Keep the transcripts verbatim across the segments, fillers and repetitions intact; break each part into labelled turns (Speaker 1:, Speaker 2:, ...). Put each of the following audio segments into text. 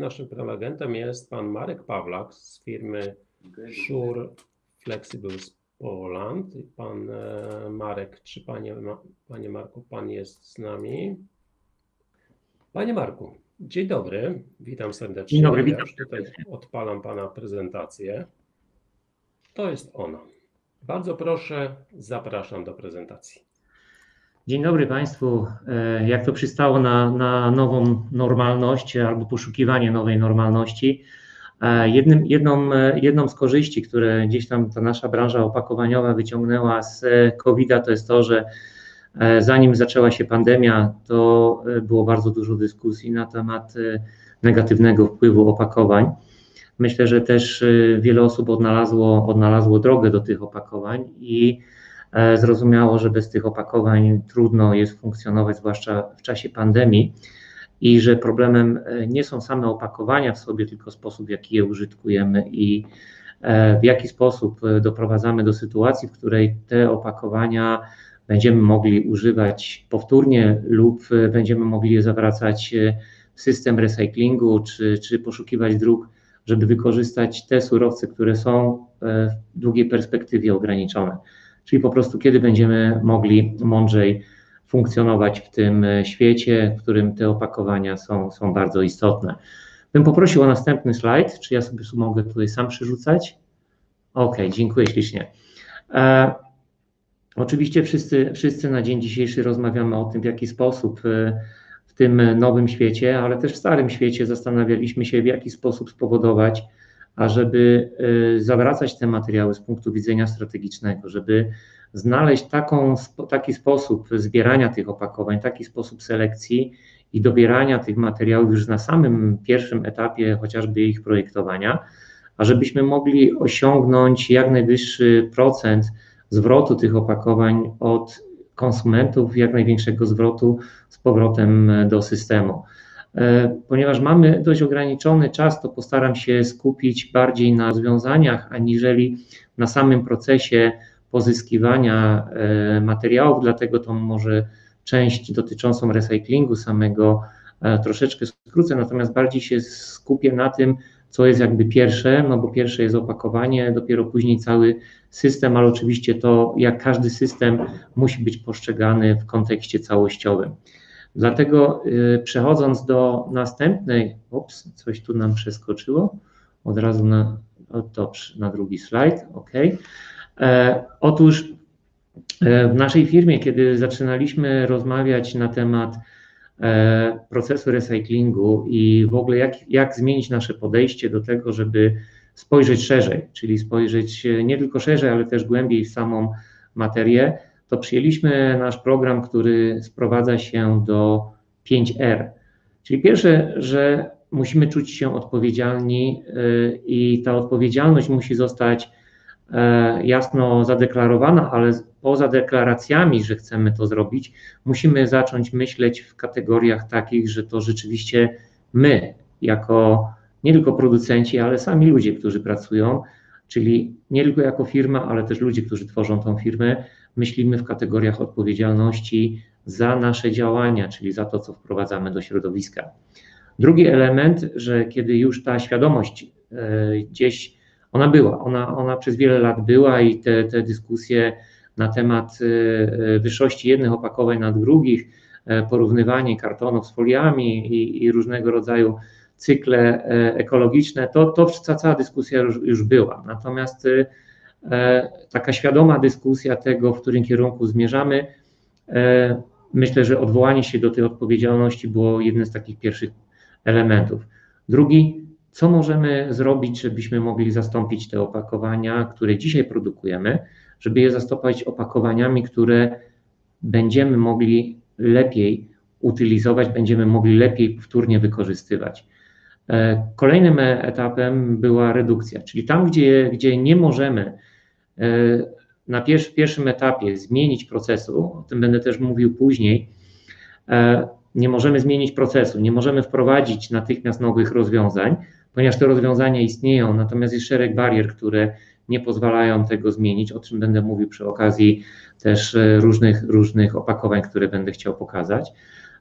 Speaker 1: naszym prelegentem jest pan Marek Pawlak z firmy Sure Flexibles Poland. Pan Marek, czy panie, panie Marku, pan jest z nami? Panie Marku, dzień dobry, witam serdecznie.
Speaker 2: Dzień dobry, witam.
Speaker 1: Ja już tutaj odpalam pana prezentację. To jest ona. Bardzo proszę, zapraszam do prezentacji.
Speaker 2: Dzień dobry Państwu. Jak to przystało na, na nową normalność albo poszukiwanie nowej normalności, jednym, jedną, jedną z korzyści, które gdzieś tam ta nasza branża opakowaniowa wyciągnęła z kowida, to jest to, że zanim zaczęła się pandemia, to było bardzo dużo dyskusji na temat negatywnego wpływu opakowań. Myślę, że też wiele osób odnalazło, odnalazło drogę do tych opakowań i zrozumiało, że bez tych opakowań trudno jest funkcjonować, zwłaszcza w czasie pandemii, i że problemem nie są same opakowania w sobie, tylko sposób, w jaki je użytkujemy i w jaki sposób doprowadzamy do sytuacji, w której te opakowania będziemy mogli używać powtórnie lub będziemy mogli je zawracać w system recyklingu, czy, czy poszukiwać dróg, żeby wykorzystać te surowce, które są w długiej perspektywie ograniczone. Czyli po prostu kiedy będziemy mogli mądrzej funkcjonować w tym świecie, w którym te opakowania są, są bardzo istotne. Bym poprosił o następny slajd, czy ja sobie mogę tutaj sam przerzucać? Ok, dziękuję ślicznie. E, oczywiście wszyscy, wszyscy na dzień dzisiejszy rozmawiamy o tym, w jaki sposób w tym nowym świecie, ale też w starym świecie zastanawialiśmy się, w jaki sposób spowodować, ażeby zawracać te materiały z punktu widzenia strategicznego, żeby znaleźć taką, taki sposób zbierania tych opakowań, taki sposób selekcji i dobierania tych materiałów już na samym pierwszym etapie chociażby ich projektowania, ażebyśmy mogli osiągnąć jak najwyższy procent zwrotu tych opakowań od konsumentów, jak największego zwrotu z powrotem do systemu. Ponieważ mamy dość ograniczony czas, to postaram się skupić bardziej na rozwiązaniach, aniżeli na samym procesie pozyskiwania materiałów, dlatego to może część dotyczącą recyklingu samego troszeczkę skrócę, natomiast bardziej się skupię na tym, co jest jakby pierwsze, no bo pierwsze jest opakowanie, dopiero później cały system, ale oczywiście to, jak każdy system, musi być postrzegany w kontekście całościowym. Dlatego y, przechodząc do następnej, ups, coś tu nam przeskoczyło, od razu na, o, dobrze, na drugi slajd, ok. E, otóż e, w naszej firmie, kiedy zaczynaliśmy rozmawiać na temat e, procesu recyklingu i w ogóle jak, jak zmienić nasze podejście do tego, żeby spojrzeć szerzej, czyli spojrzeć nie tylko szerzej, ale też głębiej w samą materię, to przyjęliśmy nasz program, który sprowadza się do pięć R. Czyli pierwsze, że musimy czuć się odpowiedzialni i ta odpowiedzialność musi zostać jasno zadeklarowana, ale poza deklaracjami, że chcemy to zrobić, musimy zacząć myśleć w kategoriach takich, że to rzeczywiście my, jako nie tylko producenci, ale sami ludzie, którzy pracują, czyli nie tylko jako firma, ale też ludzie, którzy tworzą tą firmę, myślimy w kategoriach odpowiedzialności za nasze działania, czyli za to, co wprowadzamy do środowiska. Drugi element, że kiedy już ta świadomość gdzieś, ona była, ona, ona przez wiele lat była i te, te dyskusje na temat wyższości jednych opakowań nad drugich, porównywanie kartonów z foliami i, i różnego rodzaju cykle ekologiczne, to, to ta cała dyskusja już, już była. Natomiast taka świadoma dyskusja tego, w którym kierunku zmierzamy, myślę, że odwołanie się do tej odpowiedzialności było jednym z takich pierwszych elementów. Drugi, co możemy zrobić, żebyśmy mogli zastąpić te opakowania, które dzisiaj produkujemy, żeby je zastąpić opakowaniami, które będziemy mogli lepiej utylizować, będziemy mogli lepiej wtórnie wykorzystywać. Kolejnym etapem była redukcja, czyli tam, gdzie, gdzie nie możemy na pierwszy, pierwszym etapie zmienić procesu, o tym będę też mówił później, nie możemy zmienić procesu, nie możemy wprowadzić natychmiast nowych rozwiązań, ponieważ te rozwiązania istnieją, natomiast jest szereg barier, które nie pozwalają tego zmienić, o czym będę mówił przy okazji też różnych, różnych opakowań, które będę chciał pokazać.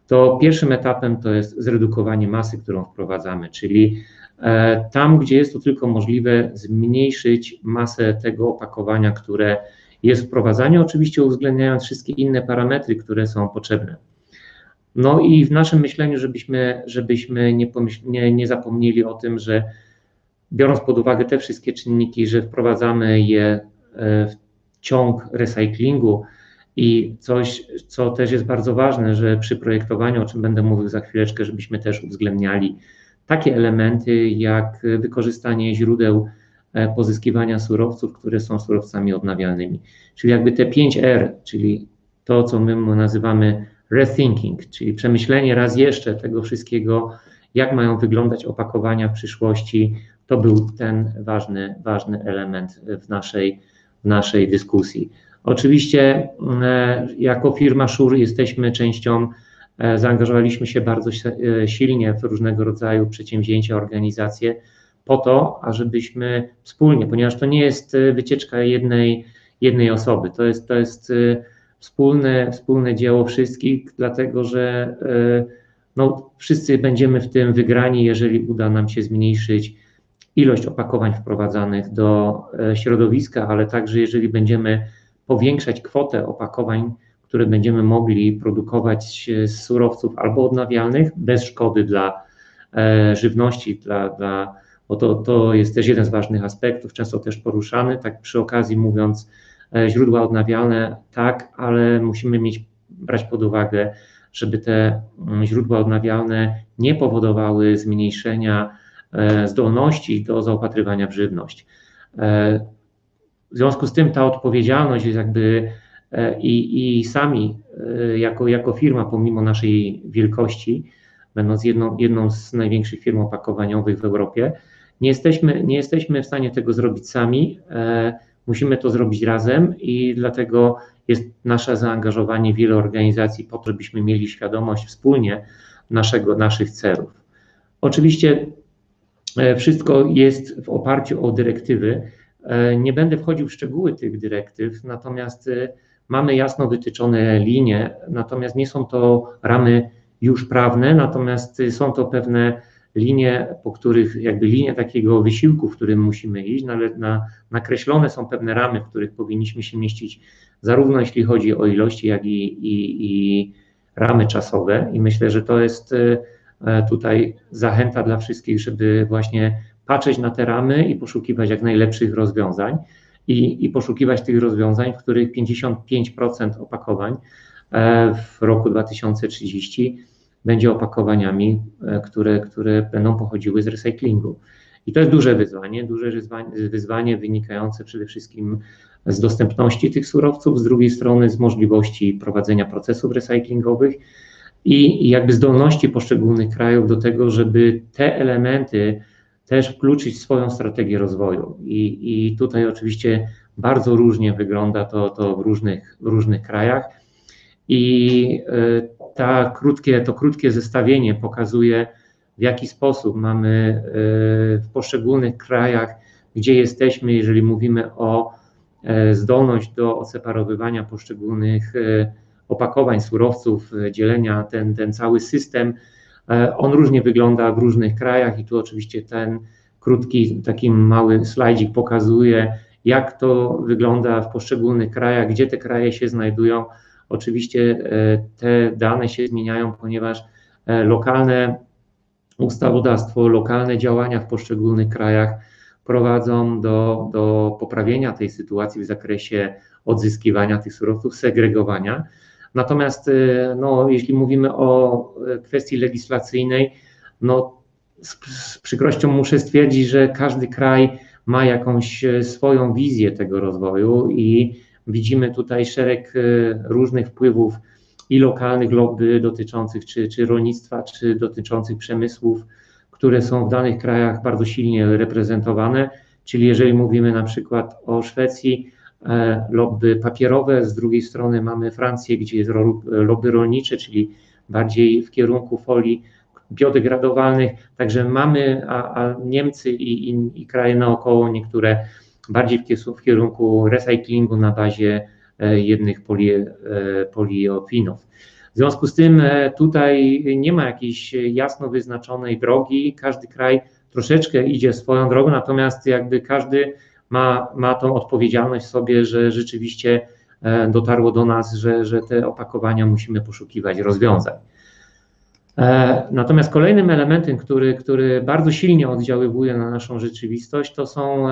Speaker 2: to pierwszym etapem to jest zredukowanie masy, którą wprowadzamy, czyli tam, gdzie jest to tylko możliwe, zmniejszyć masę tego opakowania, które jest wprowadzane, oczywiście uwzględniając wszystkie inne parametry, które są potrzebne. No i w naszym myśleniu, żebyśmy, żebyśmy nie, pomyśl, nie, nie zapomnieli o tym, że biorąc pod uwagę te wszystkie czynniki, że wprowadzamy je w ciąg recyklingu i coś, co też jest bardzo ważne, że przy projektowaniu, o czym będę mówił za chwileczkę, żebyśmy też uwzględniali takie elementy jak wykorzystanie źródeł pozyskiwania surowców, które są surowcami odnawialnymi. Czyli jakby te pięć R, czyli to, co my nazywamy rethinking, czyli przemyślenie raz jeszcze tego wszystkiego, jak mają wyglądać opakowania w przyszłości, to był ten ważny, ważny element w naszej, w naszej dyskusji. Oczywiście jako firma Shure jesteśmy częścią, zaangażowaliśmy się bardzo silnie w różnego rodzaju przedsięwzięcia, organizacje po to, ażebyśmy wspólnie, ponieważ to nie jest wycieczka jednej, jednej osoby, to jest, to jest wspólne, wspólne dzieło wszystkich, dlatego że no, wszyscy będziemy w tym wygrani, jeżeli uda nam się zmniejszyć ilość opakowań wprowadzanych do środowiska, ale także jeżeli będziemy powiększać kwotę opakowań, które będziemy mogli produkować z surowców albo odnawialnych, bez szkody dla żywności, dla, dla, bo to, to jest też jeden z ważnych aspektów, często też poruszany, tak przy okazji mówiąc, źródła odnawialne tak, ale musimy mieć, brać pod uwagę, żeby te źródła odnawialne nie powodowały zmniejszenia zdolności do zaopatrywania w żywność. W związku z tym ta odpowiedzialność jest jakby i, i sami jako, jako firma, pomimo naszej wielkości, będąc jedną, jedną z największych firm opakowaniowych w Europie, nie jesteśmy, nie jesteśmy w stanie tego zrobić sami. Musimy to zrobić razem i dlatego jest nasze zaangażowanie wielu organizacji po to, żebyśmy mieli świadomość wspólnie naszego, naszych celów. Oczywiście wszystko jest w oparciu o dyrektywy. Nie będę wchodził w szczegóły tych dyrektyw, natomiast mamy jasno wytyczone linie, natomiast nie są to ramy już prawne, natomiast są to pewne linie, po których jakby linie takiego wysiłku, w którym musimy iść, ale na, nakreślone są pewne ramy, w których powinniśmy się mieścić, zarówno jeśli chodzi o ilości, jak i, i, i ramy czasowe. I myślę, że to jest tutaj zachęta dla wszystkich, żeby właśnie patrzeć na te ramy i poszukiwać jak najlepszych rozwiązań i, i poszukiwać tych rozwiązań, w których pięćdziesiąt pięć procent opakowań w roku dwa tysiące trzydziestym będzie opakowaniami, które, które będą pochodziły z recyklingu. I to jest duże wyzwanie, duże wyzwanie, wyzwanie wynikające przede wszystkim z dostępności tych surowców, z drugiej strony z możliwości prowadzenia procesów recyklingowych i, i jakby zdolności poszczególnych krajów do tego, żeby te elementy też wkluczyć w swoją strategię rozwoju. I, i tutaj oczywiście bardzo różnie wygląda to, to w, różnych, w różnych krajach. I ta krótkie, to krótkie zestawienie pokazuje, w jaki sposób mamy w poszczególnych krajach, gdzie jesteśmy, jeżeli mówimy o zdolność do odseparowywania poszczególnych opakowań, surowców, dzielenia, ten, ten cały system, on różnie wygląda w różnych krajach i tu oczywiście ten krótki, taki mały slajdzik pokazuje, jak to wygląda w poszczególnych krajach, gdzie te kraje się znajdują. Oczywiście te dane się zmieniają, ponieważ lokalne ustawodawstwo, lokalne działania w poszczególnych krajach prowadzą do, do poprawienia tej sytuacji w zakresie odzyskiwania tych surowców, segregowania. Natomiast no, jeśli mówimy o kwestii legislacyjnej, no, z, z przykrością muszę stwierdzić, że każdy kraj ma jakąś swoją wizję tego rozwoju i widzimy tutaj szereg różnych wpływów i lokalnych lobby dotyczących czy, czy rolnictwa, czy dotyczących przemysłów, które są w danych krajach bardzo silnie reprezentowane. Czyli jeżeli mówimy na przykład o Szwecji, lobby papierowe, z drugiej strony mamy Francję, gdzie jest lobby rolnicze, czyli bardziej w kierunku folii biodegradowalnych. Także mamy, a, a Niemcy i, i, i kraje naokoło niektóre bardziej w kierunku recyklingu na bazie jednych poli, poliolfinów. W związku z tym tutaj nie ma jakiejś jasno wyznaczonej drogi, każdy kraj troszeczkę idzie swoją drogą, natomiast jakby każdy ma, ma tą odpowiedzialność w sobie, że rzeczywiście dotarło do nas, że, że te opakowania musimy poszukiwać rozwiązań. Natomiast kolejnym elementem, który, który bardzo silnie oddziaływuje na naszą rzeczywistość, to są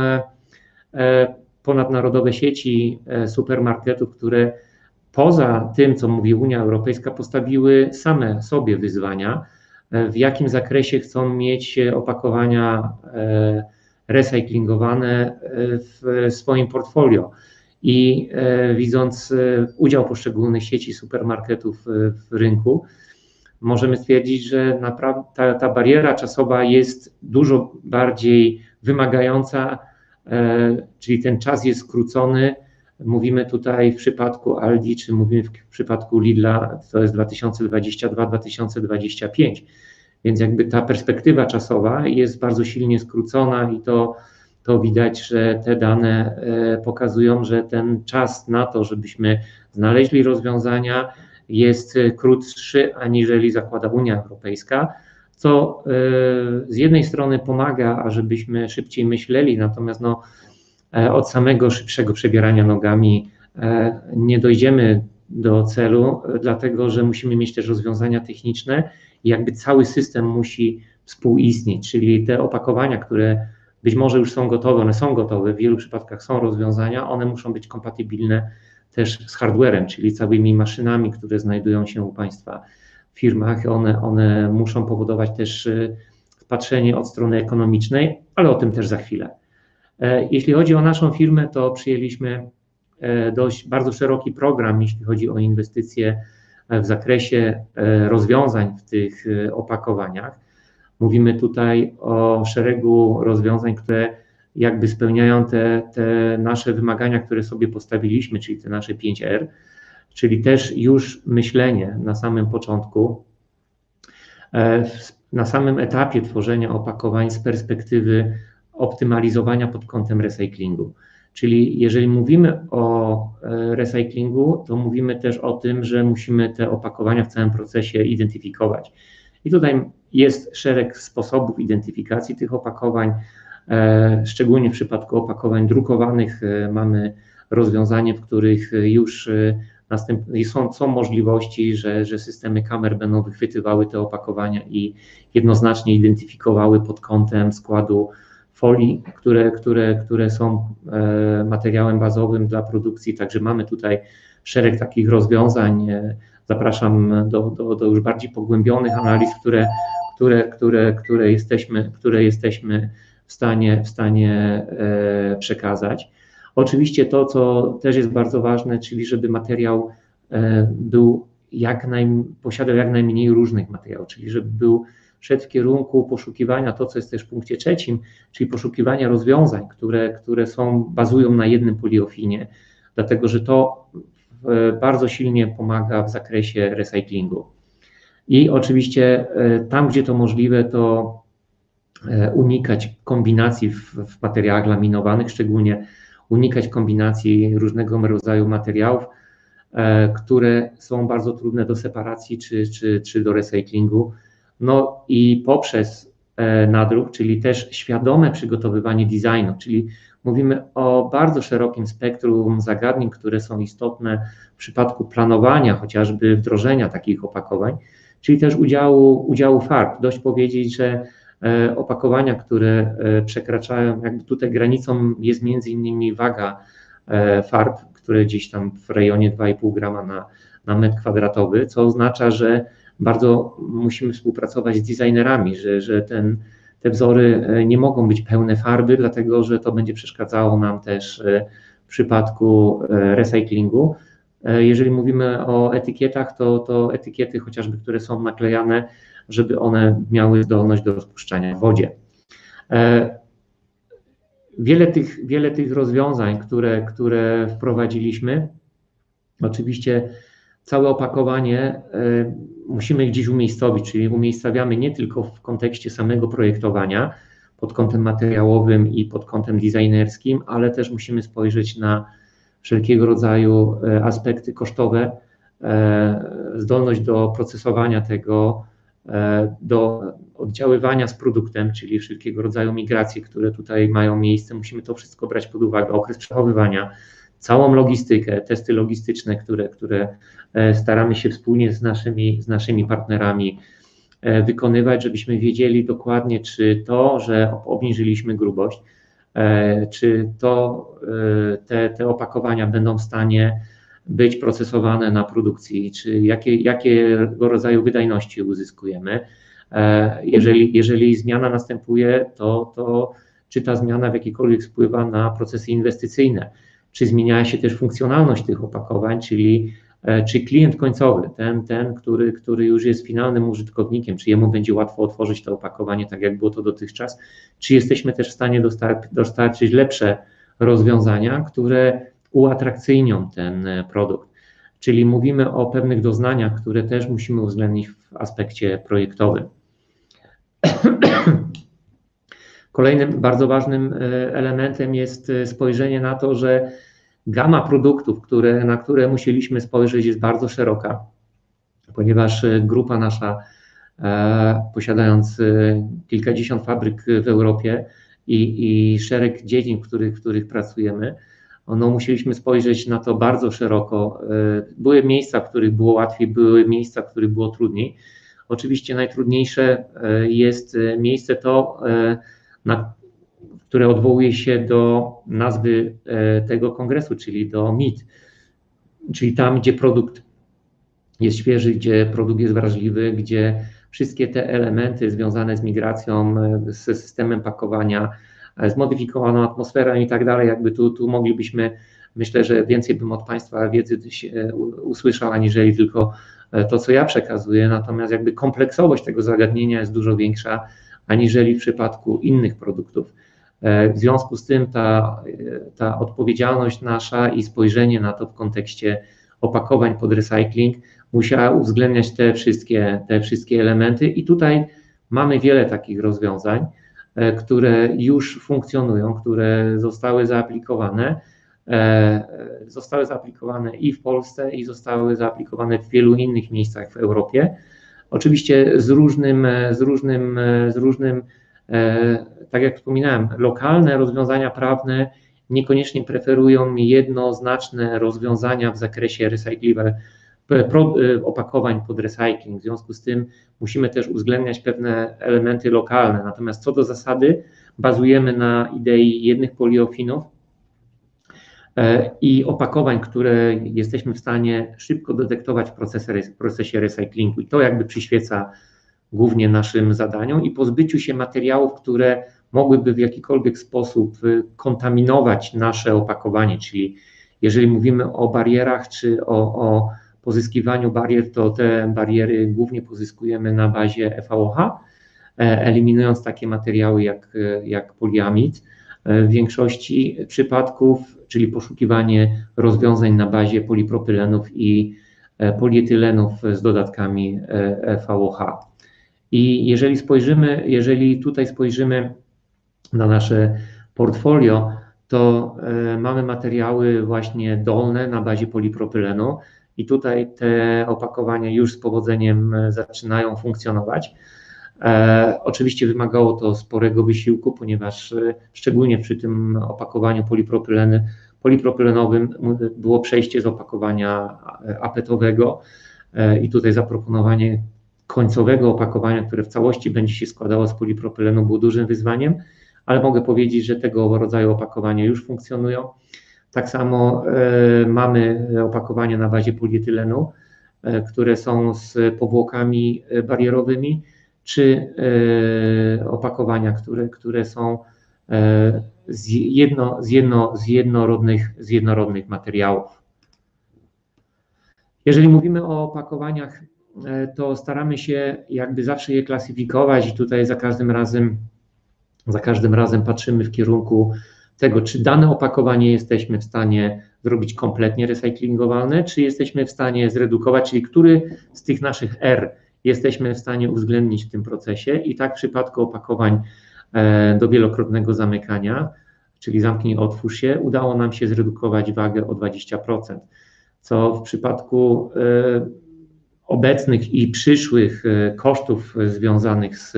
Speaker 2: ponadnarodowe sieci supermarketów, które poza tym, co mówi Unia Europejska, postawiły same sobie wyzwania, w jakim zakresie chcą mieć opakowania recyklingowane w swoim portfolio. I widząc udział poszczególnych sieci supermarketów w rynku, możemy stwierdzić, że naprawdę ta, ta bariera czasowa jest dużo bardziej wymagająca, czyli ten czas jest skrócony. Mówimy tutaj w przypadku Aldi, czy mówimy w przypadku Lidla, to jest dwa tysiące dwudziesty drugi do dwa tysiące dwudziestego piątego. Więc jakby ta perspektywa czasowa jest bardzo silnie skrócona i to, to widać, że te dane pokazują, że ten czas na to, żebyśmy znaleźli rozwiązania, jest krótszy, aniżeli zakłada Unia Europejska, co z jednej strony pomaga, ażebyśmy szybciej myśleli, natomiast no, od samego szybszego przebierania nogami nie dojdziemy do celu, dlatego że musimy mieć też rozwiązania techniczne i jakby cały system musi współistnieć, czyli te opakowania, które być może już są gotowe, one są gotowe, w wielu przypadkach są rozwiązania, one muszą być kompatybilne też z hardwarem, czyli całymi maszynami, które znajdują się u Państwa w firmach. One, one muszą powodować też patrzenie od strony ekonomicznej, ale o tym też za chwilę. Jeśli chodzi o naszą firmę, to przyjęliśmy dość bardzo szeroki program, jeśli chodzi o inwestycje w zakresie rozwiązań w tych opakowaniach. Mówimy tutaj o szeregu rozwiązań, które jakby spełniają te, te nasze wymagania, które sobie postawiliśmy, czyli te nasze pięć R, czyli też już myślenie na samym początku, na samym etapie tworzenia opakowań z perspektywy optymalizowania pod kątem recyklingu. Czyli jeżeli mówimy o recyklingu, to mówimy też o tym, że musimy te opakowania w całym procesie identyfikować. I tutaj jest szereg sposobów identyfikacji tych opakowań, szczególnie w przypadku opakowań drukowanych mamy rozwiązanie, w których już następnie są, są możliwości, że, że systemy kamer będą wychwytywały te opakowania i jednoznacznie identyfikowały pod kątem składu folii, które, które, które są materiałem bazowym dla produkcji, także mamy tutaj szereg takich rozwiązań. Zapraszam do, do, do już bardziej pogłębionych analiz, które, które, które, które, jesteśmy, które jesteśmy w stanie, w stanie przekazać. Oczywiście to, co też jest bardzo ważne, czyli żeby materiał był jak naj, posiadał jak najmniej różnych materiałów, czyli żeby był szedł w kierunku poszukiwania, to co jest też w punkcie trzecim, czyli poszukiwania rozwiązań, które, które są, bazują na jednym poliofinie, dlatego że to bardzo silnie pomaga w zakresie recyklingu. I oczywiście tam, gdzie to możliwe, to unikać kombinacji w, w materiałach laminowanych, szczególnie unikać kombinacji różnego rodzaju materiałów, które są bardzo trudne do separacji czy, czy, czy do recyklingu. No i poprzez nadruk, czyli też świadome przygotowywanie designu, czyli mówimy o bardzo szerokim spektrum zagadnień, które są istotne w przypadku planowania, chociażby wdrożenia takich opakowań, czyli też udziału, udziału farb. Dość powiedzieć, że opakowania, które przekraczają, jakby tutaj granicą jest między innymi waga farb, które gdzieś tam w rejonie dwa i pół grama na, na metr kwadratowy, co oznacza, że bardzo musimy współpracować z designerami, że, że ten, te wzory nie mogą być pełne farby, dlatego że to będzie przeszkadzało nam też w przypadku recyklingu. Jeżeli mówimy o etykietach, to, to etykiety chociażby, które są naklejane, żeby one miały zdolność do rozpuszczania w wodzie. Wiele tych, wiele tych rozwiązań, które, które wprowadziliśmy, oczywiście całe opakowanie musimy gdzieś umiejscowić, czyli umiejscawiamy nie tylko w kontekście samego projektowania, pod kątem materiałowym i pod kątem designerskim, ale też musimy spojrzeć na wszelkiego rodzaju aspekty kosztowe zdolność do procesowania tego, do oddziaływania z produktem, czyli wszelkiego rodzaju migracje, które tutaj mają miejsce. Musimy to wszystko brać pod uwagę, okres przechowywania, całą logistykę, testy logistyczne, które, które staramy się wspólnie z naszymi, z naszymi partnerami wykonywać, żebyśmy wiedzieli dokładnie, czy to, że obniżyliśmy grubość, czy to te, te opakowania będą w stanie być procesowane na produkcji, czy jakie, jakiego rodzaju wydajności uzyskujemy. Jeżeli, jeżeli zmiana następuje, to, to czy ta zmiana w jakikolwiek wpływa na procesy inwestycyjne, czy zmienia się też funkcjonalność tych opakowań, czyli czy klient końcowy, ten, ten który, który już jest finalnym użytkownikiem, czy jemu będzie łatwo otworzyć to opakowanie, tak jak było to dotychczas, czy jesteśmy też w stanie dostar- dostarczyć lepsze rozwiązania, które uatrakcyjnią ten produkt. Czyli mówimy o pewnych doznaniach, które też musimy uwzględnić w aspekcie projektowym. Kolejnym bardzo ważnym elementem jest spojrzenie na to, że gama produktów, które, na które musieliśmy spojrzeć, jest bardzo szeroka, ponieważ grupa nasza, e, posiadając kilkadziesiąt fabryk w Europie i, i szereg dziedzin, w których, w których pracujemy, no, musieliśmy spojrzeć na to bardzo szeroko. Były miejsca, w których było łatwiej, były miejsca, w których było trudniej. Oczywiście najtrudniejsze jest miejsce to, na, które odwołuje się do nazwy tego kongresu, czyli do M I T, czyli tam, gdzie produkt jest świeży, gdzie produkt jest wrażliwy, gdzie wszystkie te elementy związane z migracją, z systemem pakowania, zmodyfikowaną atmosferą i tak dalej, jakby tu, tu moglibyśmy, myślę, że więcej bym od Państwa wiedzy usłyszał, aniżeli tylko to, co ja przekazuję, natomiast jakby kompleksowość tego zagadnienia jest dużo większa, aniżeli w przypadku innych produktów. W związku z tym ta, ta odpowiedzialność nasza i spojrzenie na to w kontekście opakowań pod recycling musiała uwzględniać te wszystkie, te wszystkie elementy i tutaj mamy wiele takich rozwiązań, które już funkcjonują, które zostały zaaplikowane, zostały zaaplikowane i w Polsce, i zostały zaaplikowane w wielu innych miejscach w Europie. Oczywiście z różnym, z różnym, z różnym, tak jak wspominałem, lokalne rozwiązania prawne niekoniecznie preferują jednoznaczne rozwiązania w zakresie recyclive, opakowań pod recycling. W związku z tym musimy też uwzględniać pewne elementy lokalne. Natomiast co do zasady bazujemy na idei jednych poliofinów i opakowań, które jesteśmy w stanie szybko detektować w procesie, w procesie recyklingu. I to jakby przyświeca głównie naszym zadaniom i pozbyciu się materiałów, które mogłyby w jakikolwiek sposób kontaminować nasze opakowanie, czyli jeżeli mówimy o barierach czy o, o pozyskiwaniu barier, to te bariery głównie pozyskujemy na bazie F V O H, eliminując takie materiały jak, jak poliamid. W większości przypadków, czyli poszukiwanie rozwiązań na bazie polipropylenów i polietylenów z dodatkami F V O H. I jeżeli spojrzymy, jeżeli tutaj spojrzymy na nasze portfolio, to mamy materiały właśnie dolne na bazie polipropylenu i tutaj te opakowania już z powodzeniem zaczynają funkcjonować. E, oczywiście wymagało to sporego wysiłku, ponieważ szczególnie przy tym opakowaniu polipropyleny, polipropylenowym było przejście z opakowania apetowego e, i tutaj zaproponowanie końcowego opakowania, które w całości będzie się składało z polipropylenu, było dużym wyzwaniem, ale mogę powiedzieć, że tego rodzaju opakowania już funkcjonują. Tak samo e, mamy opakowania na bazie polietylenu, e, które są z powłokami barierowymi, czy e, opakowania, które, które są e, z, jedno, z, jedno, z, jednorodnych, z jednorodnych materiałów. Jeżeli mówimy o opakowaniach, e, to staramy się jakby zawsze je klasyfikować i tutaj za każdym razem, za każdym razem patrzymy w kierunku tego, czy dane opakowanie jesteśmy w stanie zrobić kompletnie recyklingowalne, czy jesteśmy w stanie zredukować, czyli który z tych naszych R jesteśmy w stanie uwzględnić w tym procesie i tak w przypadku opakowań do wielokrotnego zamykania, czyli zamknij, otwórz się, udało nam się zredukować wagę o dwadzieścia procent. co w przypadku obecnych i przyszłych kosztów związanych z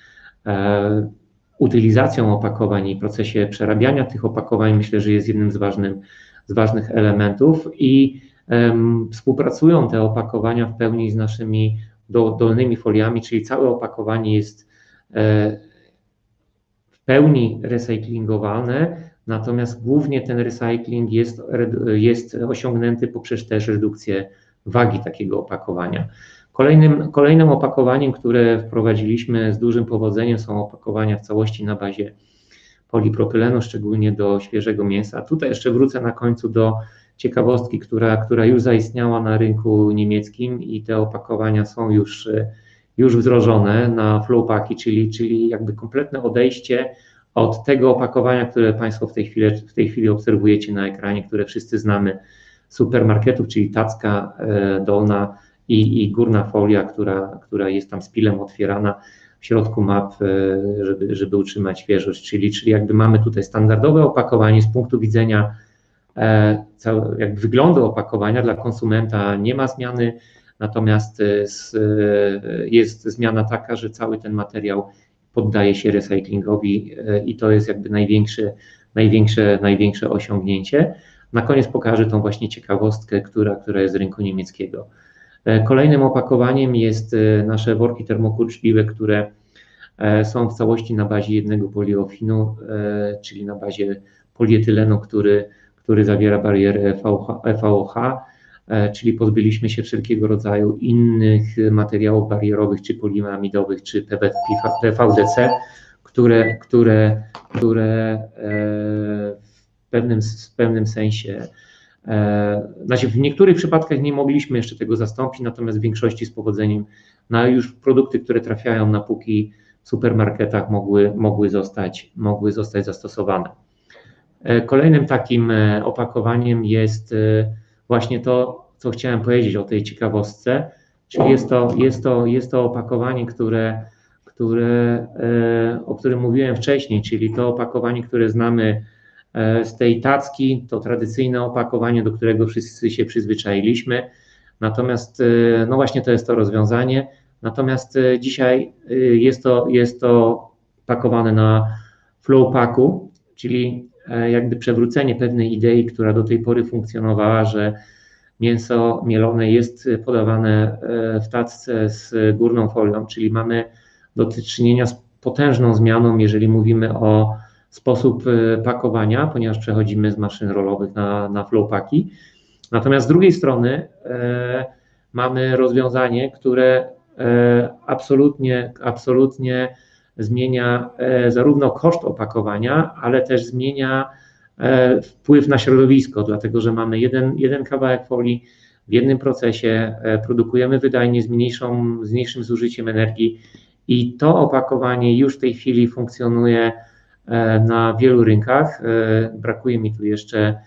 Speaker 2: utylizacją opakowań i procesie przerabiania tych opakowań, myślę, że jest jednym z, ważnym, z ważnych elementów i um, współpracują te opakowania w pełni z naszymi do, dolnymi foliami, czyli całe opakowanie jest e, w pełni recyklingowalne, natomiast głównie ten recycling jest, jest osiągnięty poprzez też redukcję wagi takiego opakowania. Kolejnym, kolejnym opakowaniem, które wprowadziliśmy z dużym powodzeniem, są opakowania w całości na bazie polipropylenu, szczególnie do świeżego mięsa. Tutaj jeszcze wrócę na końcu do ciekawostki, która, która już zaistniała na rynku niemieckim i te opakowania są już, już wdrożone na flowpaki, czyli, czyli jakby kompletne odejście od tego opakowania, które Państwo w tej chwili, w tej chwili obserwujecie na ekranie, które wszyscy znamy z supermarketów, czyli tacka dolna i, i górna folia, która, która jest tam spilem otwierana, w środku map, żeby, żeby utrzymać świeżość, czyli, czyli jakby mamy tutaj standardowe opakowanie z punktu widzenia e, całe, jakby wyglądu opakowania dla konsumenta nie ma zmiany, natomiast z, jest zmiana taka, że cały ten materiał poddaje się recyklingowi e, i to jest jakby największe, największe, największe osiągnięcie. Na koniec pokażę tą właśnie ciekawostkę, która, która jest z rynku niemieckiego. Kolejnym opakowaniem jest nasze worki termokurczliwe, które są w całości na bazie jednego poliofinu, czyli na bazie polietylenu, który, który zawiera barierę F V O H, czyli pozbyliśmy się wszelkiego rodzaju innych materiałów barierowych, czy poliamidowych, czy P V D C, które, które, które w pewnym, w pewnym sensie Znaczy w niektórych przypadkach nie mogliśmy jeszcze tego zastąpić, natomiast w większości z powodzeniem na już produkty, które trafiają na półki w supermarketach mogły, mogły, zostać, mogły zostać zastosowane. Kolejnym takim opakowaniem jest właśnie to, co chciałem powiedzieć o tej ciekawostce, czyli jest to, jest to, jest to opakowanie, które, które, o którym mówiłem wcześniej, czyli to opakowanie, które znamy z tej tacki, to tradycyjne opakowanie, do którego wszyscy się przyzwyczailiśmy. Natomiast no właśnie to jest to rozwiązanie. Natomiast dzisiaj jest to, jest to pakowane na flowpaku, czyli jakby przewrócenie pewnej idei, która do tej pory funkcjonowała, że mięso mielone jest podawane w tacce z górną folią, czyli mamy do czynienia z potężną zmianą, jeżeli mówimy o sposób pakowania, ponieważ przechodzimy z maszyn rolowych na, na flowpaki. Natomiast z drugiej strony e, mamy rozwiązanie, które e, absolutnie, absolutnie zmienia e, zarówno koszt opakowania, ale też zmienia e, wpływ na środowisko, dlatego że mamy jeden, jeden kawałek folii w jednym procesie, e, produkujemy wydajnie z, mniejszą, z mniejszym zużyciem energii i to opakowanie już w tej chwili funkcjonuje na wielu rynkach. Brakuje mi tu jeszcze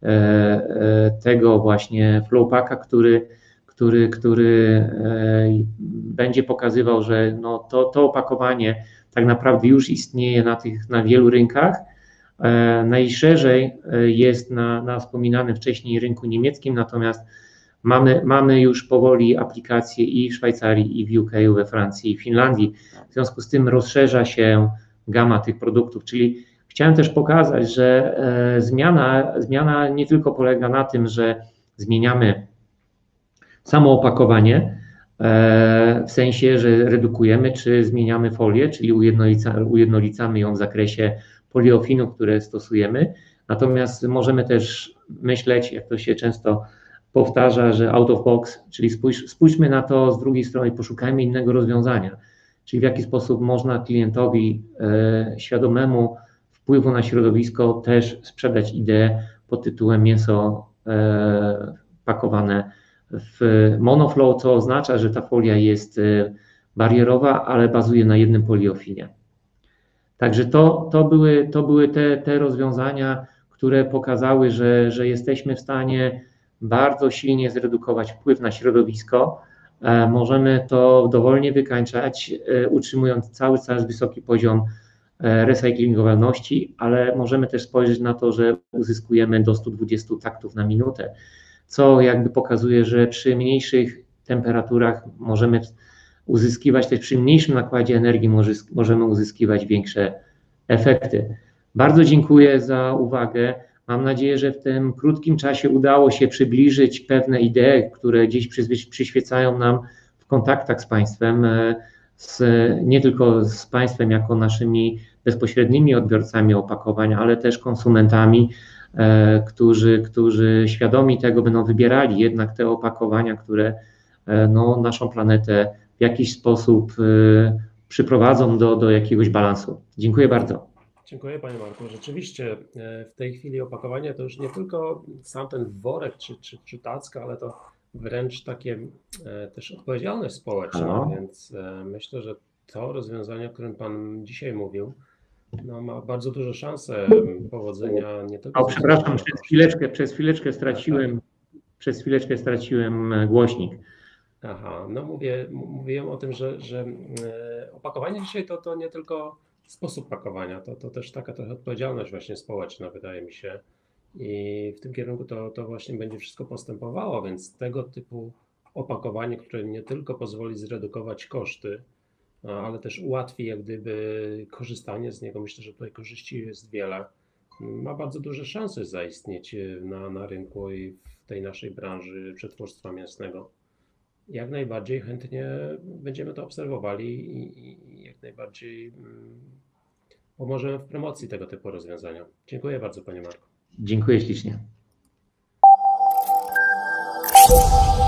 Speaker 2: tego właśnie flowpaka, który, który, który będzie pokazywał, że no to, to opakowanie tak naprawdę już istnieje na, tych, na wielu rynkach. Najszerzej jest na, na wspominanym wcześniej rynku niemieckim, natomiast mamy, mamy już powoli aplikacje i w Szwajcarii, i w U K, we Francji, i w Finlandii. W związku z tym rozszerza się gama tych produktów, czyli chciałem też pokazać, że e, zmiana, zmiana nie tylko polega na tym, że zmieniamy samo opakowanie, e, w sensie, że redukujemy czy zmieniamy folię, czyli ujednolica, ujednolicamy ją w zakresie poliofinów, które stosujemy, natomiast możemy też myśleć, jak to się często powtarza, że out of box, czyli spójrz, spójrzmy na to z drugiej strony, poszukajmy innego rozwiązania. Czyli w jaki sposób można klientowi e, świadomemu wpływu na środowisko też sprzedać ideę pod tytułem mięso e, pakowane w monoflow, co oznacza, że ta folia jest e, barierowa, ale bazuje na jednym poliofinie. Także to, to były, to były te, te rozwiązania, które pokazały, że, że jesteśmy w stanie bardzo silnie zredukować wpływ na środowisko. Możemy to dowolnie wykańczać, utrzymując cały czas wysoki poziom recyklingowalności, ale możemy też spojrzeć na to, że uzyskujemy do stu dwudziestu taktów na minutę, co jakby pokazuje, że przy mniejszych temperaturach możemy uzyskiwać, też przy mniejszym nakładzie energii możemy uzyskiwać większe efekty. Bardzo dziękuję za uwagę. Mam nadzieję, że w tym krótkim czasie udało się przybliżyć pewne idee, które dziś przyświecają nam w kontaktach z Państwem, z, nie tylko z Państwem jako naszymi bezpośrednimi odbiorcami opakowań, ale też konsumentami, e, którzy, którzy świadomi tego będą wybierali jednak te opakowania, które e, no, naszą planetę w jakiś sposób e, przyprowadzą do, do jakiegoś balansu. Dziękuję bardzo.
Speaker 1: Dziękuję Panie Marku. Rzeczywiście w tej chwili opakowanie to już nie tylko sam ten worek czy, czy, czy tacka, ale to wręcz takie też odpowiedzialność społeczna,
Speaker 2: Halo?
Speaker 1: Więc myślę, że to rozwiązanie, o którym Pan dzisiaj mówił, no, ma bardzo duże szanse powodzenia nie tylko...
Speaker 2: O, przepraszam, przez chwileczkę, przez chwileczkę straciłem, przez chwileczkę straciłem głośnik.
Speaker 1: Aha, no mówię, mówiłem o tym, że, że opakowanie dzisiaj to, to nie tylko sposób pakowania, to, to też taka trochę odpowiedzialność właśnie społeczna, wydaje mi się. I w tym kierunku to, to właśnie będzie wszystko postępowało, więc tego typu opakowanie, które nie tylko pozwoli zredukować koszty, ale też ułatwi jak gdyby korzystanie z niego. Myślę, że tutaj korzyści jest wiele. Ma bardzo duże szanse zaistnieć na, na rynku i w tej naszej branży przetwórstwa mięsnego. Jak najbardziej chętnie będziemy to obserwowali i, i jak najbardziej pomożemy w promocji tego typu rozwiązania. Dziękuję bardzo Panie Marku.
Speaker 2: Dziękuję ślicznie.